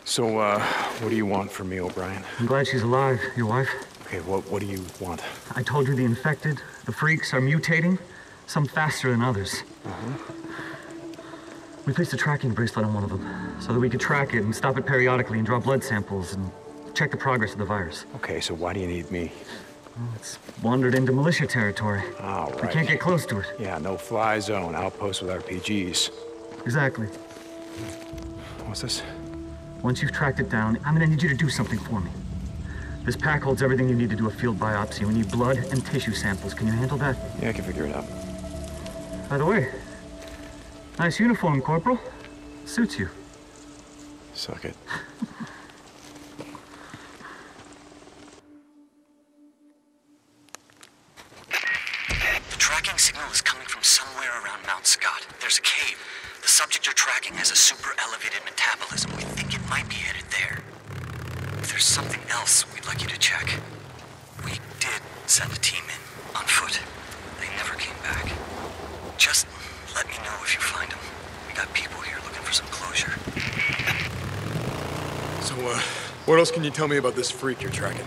So, what do you want from me, O'Brien? I'm glad she's alive, your wife. Okay, what do you want? I told you the infected, the freaks, are mutating, some faster than others. We placed a tracking bracelet on one of them, so that we could track it and stop it periodically and draw blood samples and check the progress of the virus. Okay, so why do you need me? Well, it's wandered into militia territory. All right. We can't get close to it. Yeah, no-fly zone, outpost with RPGs. Exactly. What's this? Once you've tracked it down, I'm gonna need you to do something for me. This pack holds everything you need to do a field biopsy. We need blood and tissue samples. Can you handle that? Yeah, I can figure it out. By the way, nice uniform, Corporal. Suits you. Suck it. The tracking signal is coming from somewhere around Mount Scott. There's a cave. The subject you're tracking has a super elevated metabolism. We think it might be headed there. If there's something else we'd like you to check. We did send a team in, on foot. They never came back. Just let me know if you find them. We got people here looking for some closure. So, what else can you tell me about this freak you're tracking?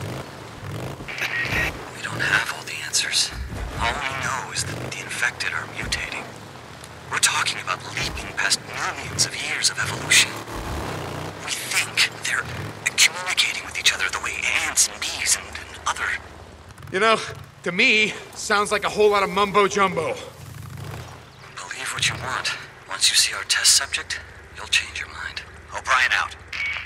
We don't have all the answers. All we know is that the infected are mutating. We're talking about leaping past millions of years of evolution. We think they're communicating with each other the way ants and bees and other... You know, to me, sounds like a whole lot of mumbo-jumbo. Believe what you want. Once you see our test subject, you'll change your mind. O'Brien out.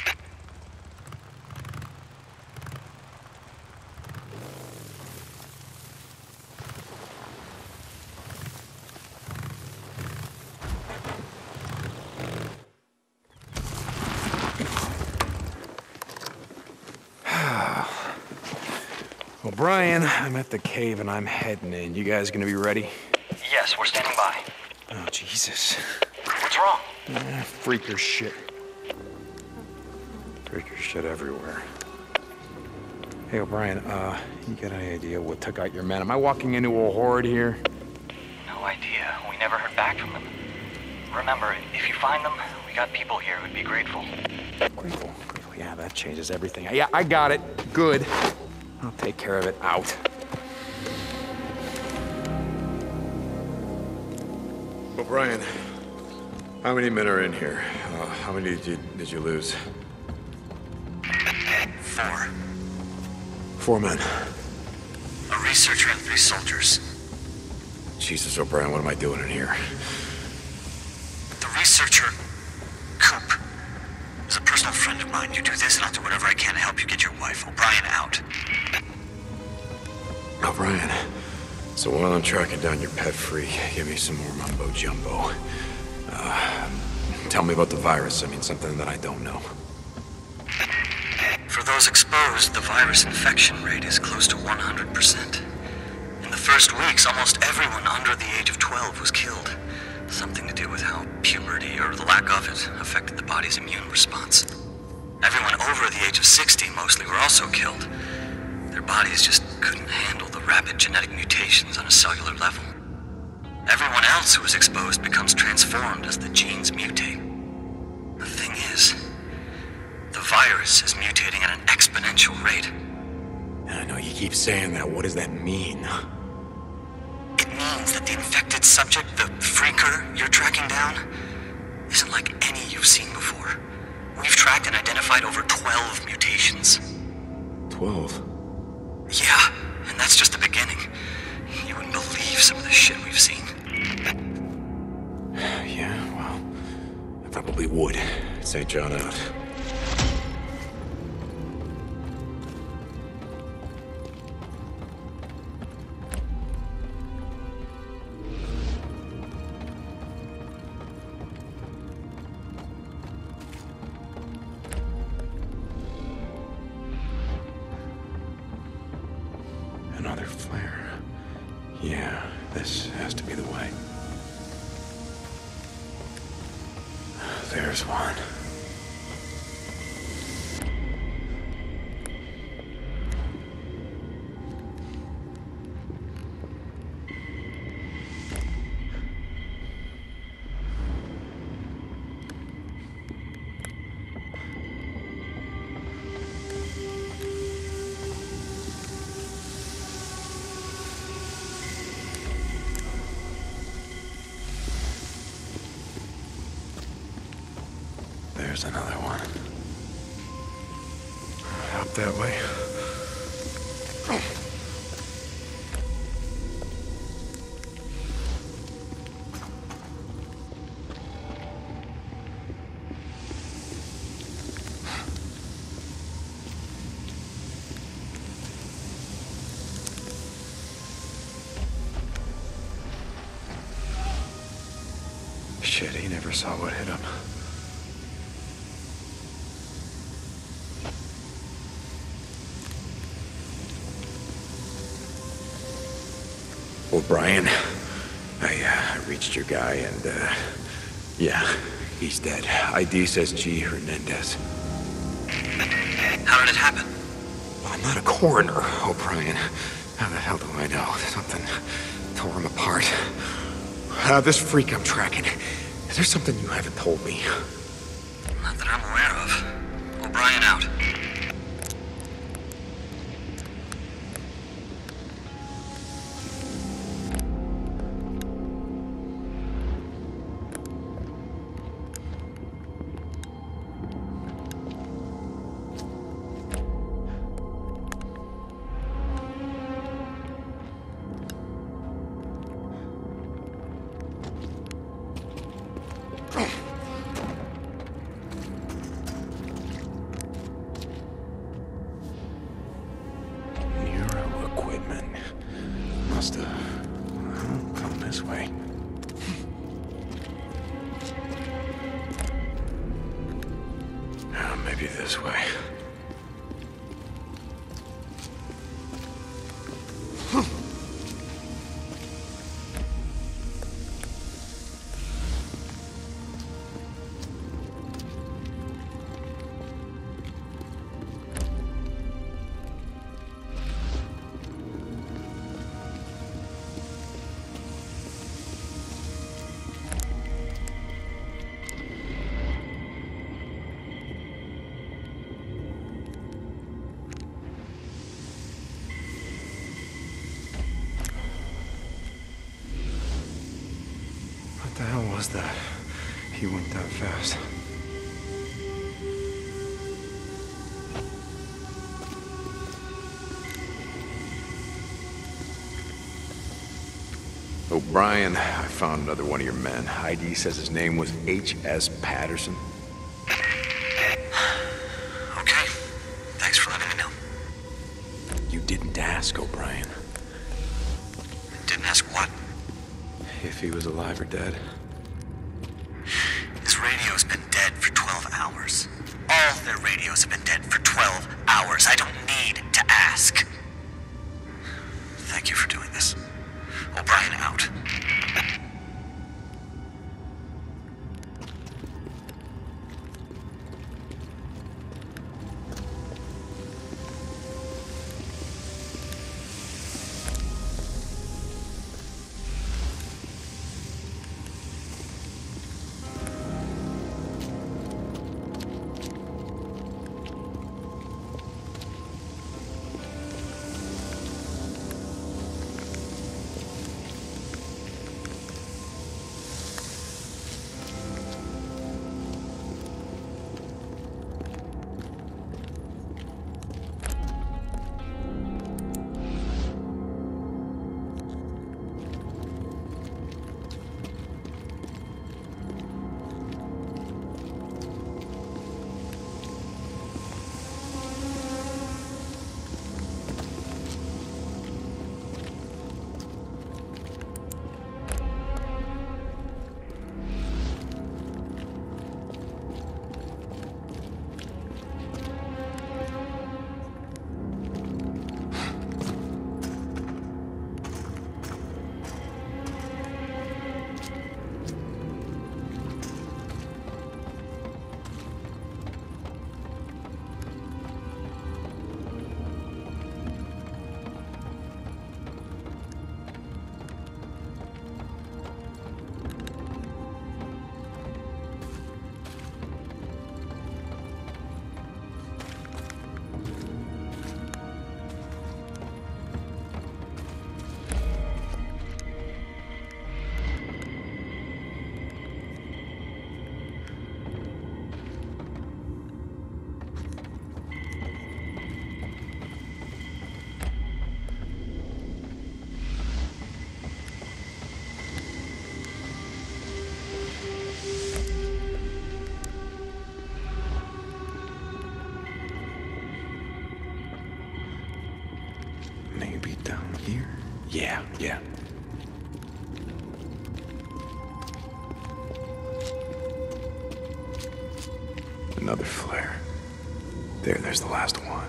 O'Brien, I'm at the cave and I'm heading in. You guys gonna be ready? Yes, we're standing by. Oh, Jesus. What's wrong? Freaker shit. Freaker shit everywhere. Hey, O'Brien, you got any idea what took out your men? Am I walking into a horde here? No idea. We never heard back from them. Remember, if you find them, we got people here who'd be grateful. Grateful. Yeah, that changes everything. Yeah, I got it. Good. I'll take care of it. Out. O'Brien, how many men are in here? How many did you lose? 4. 4 men. A researcher and 3 soldiers. Jesus, O'Brien, what am I doing in here? The researcher, Coop, is a personal friend of mine. You do this and I'll do whatever I can to help you get your wife. O'Brien out. O'Brien, so while I'm tracking down your pet freak, give me some more mumbo-jumbo. Tell me about the virus. I mean, something that I don't know. For those exposed, the virus infection rate is close to 100%. In the first weeks, almost everyone under the age of 12 was killed. Something to do with how puberty, or the lack of it, affected the body's immune response. Everyone over the age of 60 mostly were also killed. Their bodies just couldn't handle the rapid genetic mutations on a cellular level. Everyone else who was exposed becomes transformed as the genes mutate. The thing is, the virus is mutating at an exponential rate. I know you keep saying that. What does that mean? It means that the infected subject, the freaker you're tracking down, isn't like any you've seen before. We've tracked and identified over 12 mutations. 12? Yeah, and that's just the beginning. You wouldn't believe some of the shit we've seen. Yeah, well, I probably would. St. John out. Another flare. Yeah, this has to be the way. There's one. There's another one. Up that way. Shit, he never saw what hit him. O'Brien, I reached your guy and, yeah, he's dead. ID says G. Hernandez. How did it happen? Well, I'm not a coroner, O'Brien. How the hell do I know? Something tore him apart. This freak I'm tracking. Is there something you haven't told me? Not that I'm aware of. O'Brien out. Must have come this way. Maybe this way. What the hell was that? He went that fast. O'Brien, I found another one of your men. ID says his name was H.S. Patterson. Okay. Thanks for letting me know. You didn't ask, O'Brien. Didn't ask what? If he was alive or dead. His radio's been dead for 12 hours. All their radios have been dead for 12 hours. I don't need to ask. Thank you for doing this. O'Brien out. Yeah. Another flare. There's the last one.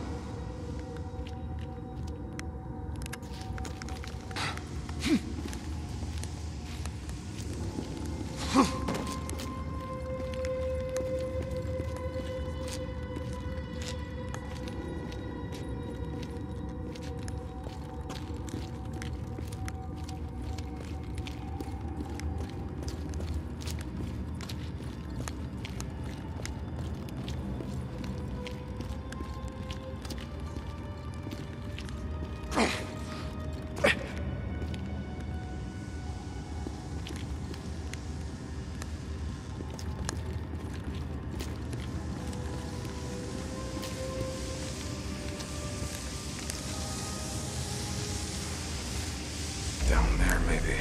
Down there, maybe.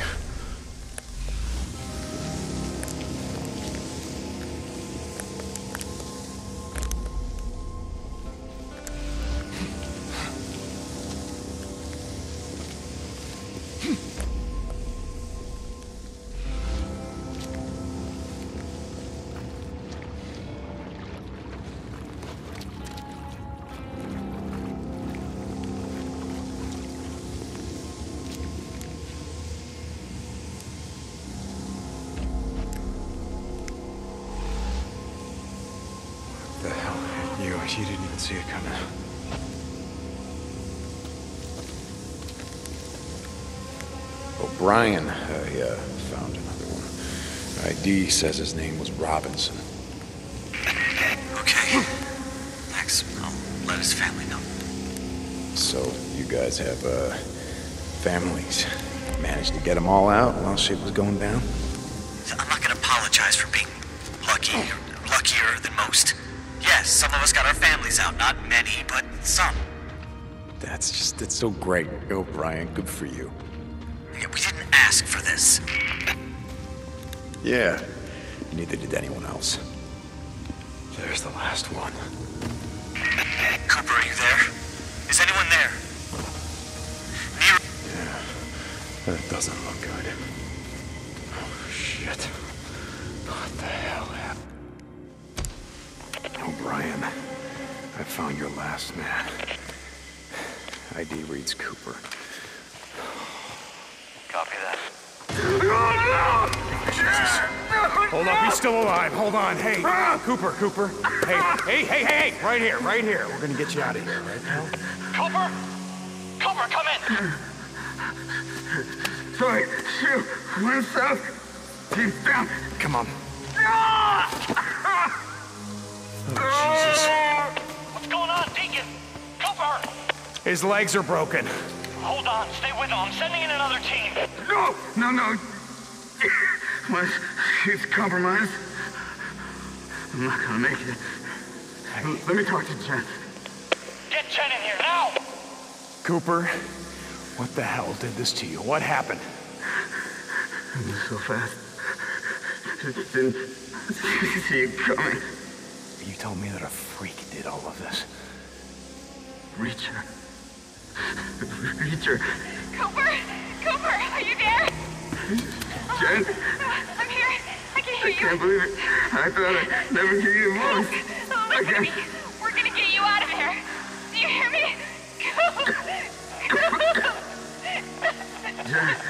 The hell hit you? You didn't even see it coming. O'Brien, I found another one. ID says his name was Robinson. Okay. Thanks. I'll let his family know. So, you guys have, families. Managed to get them all out while shit was going down? I'm not gonna apologize for being lucky, or luckier than most. Yes, some of us got our families out. Not many, but some. It's so great. O'Brien, good for you. Yeah, we didn't ask for this. Yeah, neither did anyone else. There's the last one. Cooper, are you there? Is anyone there? Nero? Yeah, that doesn't look good. Oh, shit. What the hell happened? O'Brien, I found your last man. ID reads Cooper. Copy that. Hold up, he's still alive. Hold on. Hey, Cooper. Hey. Right here. We're gonna get you out of here, right now? Cooper, come in. Sorry, shoot. One south. Team down. Come on. What's going on, Deacon? Cooper! His legs are broken. Hold on, stay with him. I'm sending in another team. No. He's compromised. I'm not gonna make it. Let me talk to Jen. Get Jen in here, now! Cooper, what the hell did this to you? What happened? I moved so fast. Just didn't see it coming. You told me that a freak did all of this. Reacher. Cooper, are you there? Jen? I'm here. I can hear I you. can't believe it. I thought I'd never hear your voice. Listen to me. We're gonna get you out of here. Do you hear me? Jen.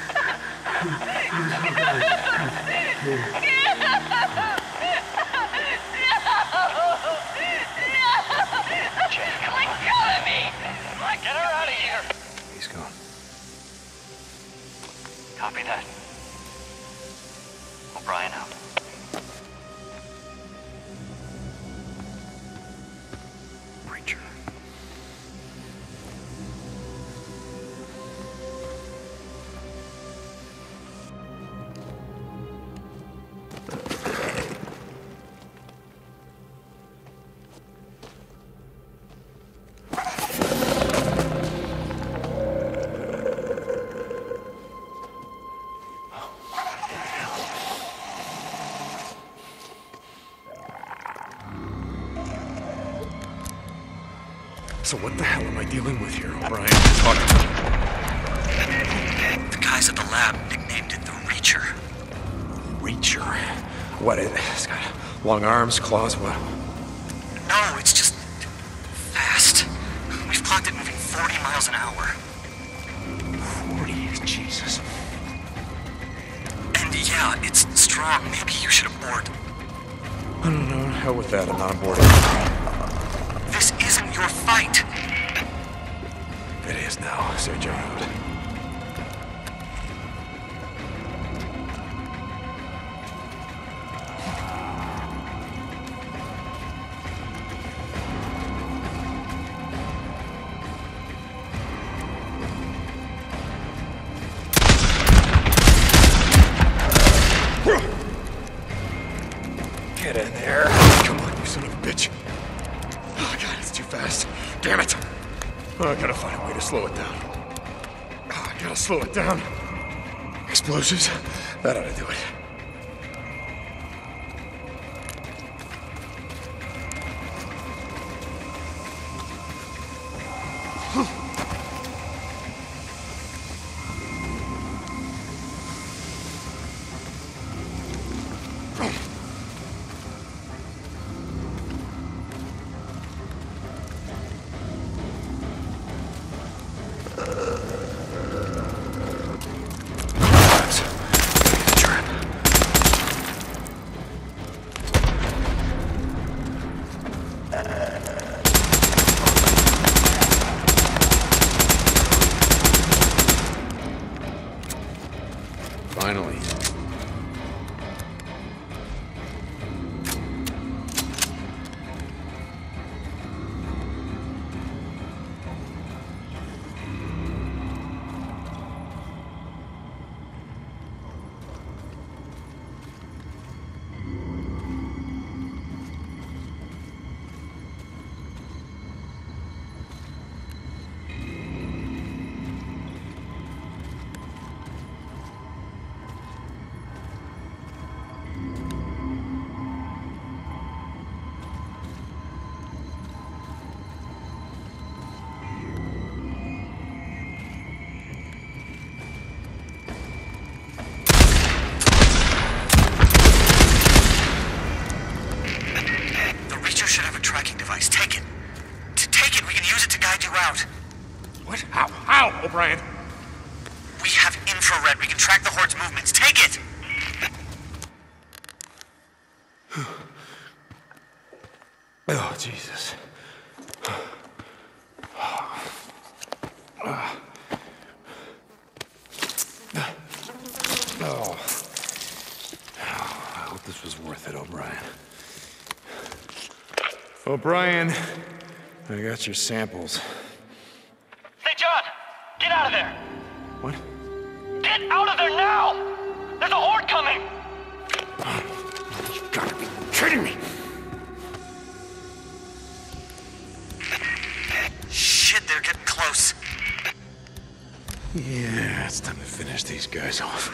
Let go of me! Get her out of here! He's gone. Copy that. O'Brien out. Preacher. So what the hell am I dealing with here, O'Brien? Talk to me. The guys at the lab nicknamed it the Reacher. Reacher? What, it's got long arms, claws, what? No, it's just fast. We've clocked it moving 40 miles an hour. 40? Jesus. And yeah, it's strong. Maybe you should abort. I don't know. Hell with that. I'm not on board. This isn't your fight. It is now, Sergio. Get in there. Come on, you son of a bitch. Oh, God, it's too fast. Damn it. Oh, I gotta find a way to slow it down. Oh, I gotta slow it down. Explosives? That ought to do it. Finally. Should have a tracking device. Take it. Take it. We can use it to guide you out. What? How? How, O'Brien? We have infrared. We can track the Horde's movements. Take it! Oh, Jesus. Oh. I hope this was worth it, O'Brien. O'Brien, I got your samples. Hey, John! Get out of there! What? Get out of there now! There's a Horde coming! You gotta be kidding me! Shit, they're getting close. Yeah, it's time to finish these guys off.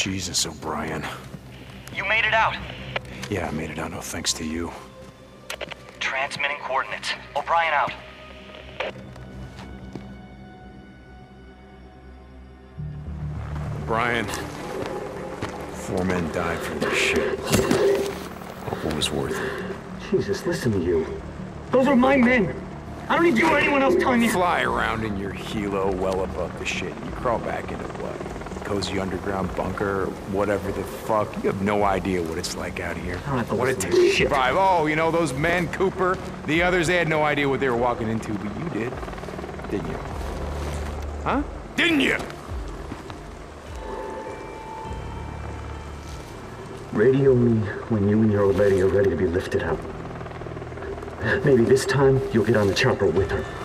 Jesus, O'Brien. You made it out. Yeah, I made it out, no thanks to you. Transmitting coordinates. O'Brien out. Brian, 4 men died for this shit. Hope it was worth it. Jesus, listen to you. Those are my men. I don't need you or anyone else telling me. Fly around in your helo well above the shit. You crawl back into what? Cozy underground bunker, whatever the fuck. You have no idea what it's like out here. I don't have to What it listen takes to to this shit. survive. Oh, you know those men, Cooper, the others, they had no idea what they were walking into, but you did. Didn't you? Huh? Didn't you? Radio me when you and your old lady are ready to be lifted out. Maybe this time you'll get on the chopper with her.